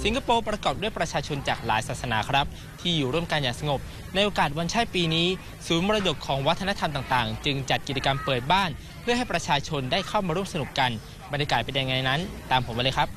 สิงคโปร์ประกอบด้วยประชาชนจากหลายศาสนาครับที่อยู่ร่วมกันอย่างสงบในโอกาสวันชาติปีนี้ศูนย์มรดกของวัฒนธรรมต่างๆจึงจัดกิจกรรมเปิดบ้านเพื่อให้ประชาชนได้เข้ามาร่วมสนุกกันบรรยากาศเป็นยังไงนั้นตามผมมาเลยครับ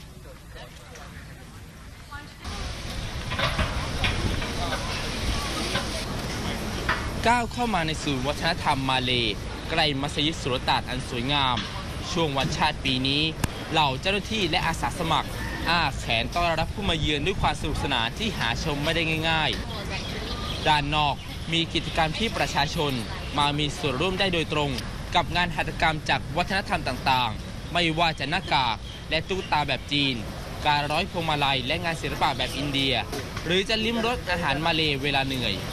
ก้าวเข้ามาในศูนย์วัฒนธรรมมาเลย์ใกล้มัสยิดสุลต่านอันสวยงามช่วงวันชาติปีนี้เหล่าเจ้าหน้าที่และอาสาสมัครอ้าแขนต้อนรับผู้มาเยือนด้วยความสนุกสนานที่หาชมไม่ได้ง่ายๆด้านนอกมีกิจกรรมที่ประชาชนมามีส่วนร่วมได้โดยตรงกับงานหัตถกรรมจากวัฒนธรรมต่างๆไม่ว่าจะหน้ากากและตุ๊กตาแบบจีนการร้อยพวงมาลัยและงานศิลปะแบบอินเดียหรือจะลิ้มรสอาหารมาเลย์เวลาเหนื่อย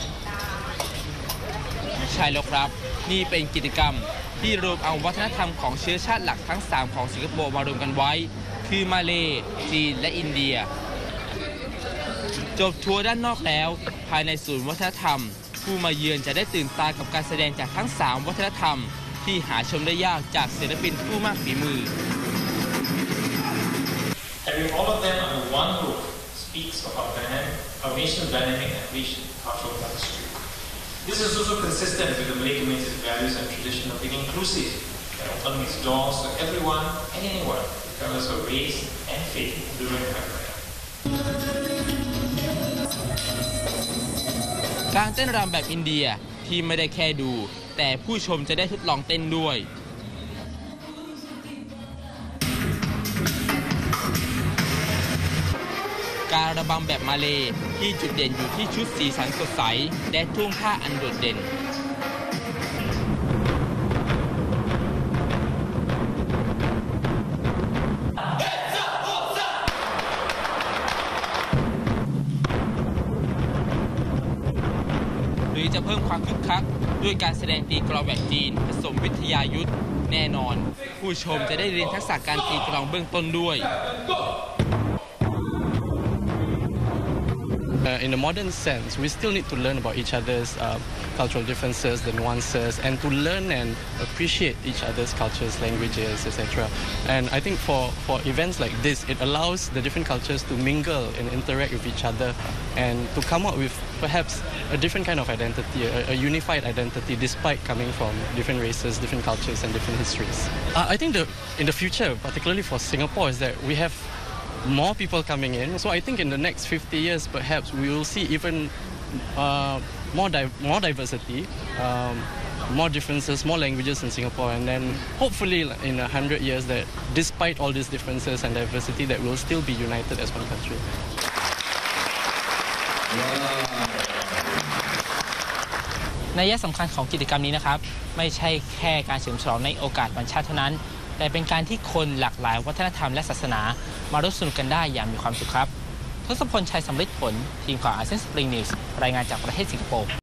ใช่แล้วครับนี่เป็นกิจกรรมที่รวมเอาวัฒนธรรมของเชื้อชาติหลักทั้ง3ของสิงคโปร์มารวมกันไว้คือมาเลย์จีนและอินเดียจบทัวร์ด้านนอกแล้วภายในศูนย์วัฒนธรรมผู้มาเยือนจะได้ตื่นตากับการแสดงจากทั้ง3วัฒนธรรมที่หาชมได้ยากจากศิลปินผู้มากฝีมือ Having all of them under one roof speaks of our nation's dynamic and rich cultural tapestry. This is also consistent with the Malay community's values and tradition of being inclusive and opening its doors to everyone and anyone, regardless of race and faith, during Hari Raya. การเต้นรำแบบอินเดียที่ไม่ได้แค่ดูแต่ผู้ชมจะได้ทดลองเต้นด้วยการระบำแบบมาเลย์ที่จุดเด่นอยู่ที่ชุดสีสันสดใสและท่วงท่าอันโดดเด่นหรือจะเพิ่มความคึกคักด้วยการแสดงตีกลองแบบจีนผสมวิทยายุทธแน่นอนผู้ชมจะได้เรียนทักษะการตีกลองเบื้องต้นด้วย In a modern sense, we still need to learn about each other's cultural differences, the nuances, and to learn and appreciate each other's cultures, languages, etc. And I think for events like this, it allows the different cultures to mingle and interact with each other and to come up with perhaps a different kind of identity, a unified identity, despite coming from different races, different cultures, and different histories. I think in the future, particularly for Singapore, is that we have more people coming in. So I think in the next 50 years, perhaps we will see even more diversity, more differences, more languages in Singapore, and then hopefully in 100 years that despite all these differences and diversity, that we'll still be united as one country. นัยสำคัญของกิจกรรมนี้นะครับไม่ใช่แค่การเฉลิมฉลองในโอกาสวันชาติเท่านั้นแต่เป็นการที่คนหลากหลายวัฒนธรรมและศาสนามาร่วมสนุกกันได้อย่างมีความสุขครับทศพล ชัยสำริดผลทีมข่าวอาเซียนสปริงนิวส์รายงานจากประเทศสิงคโปร์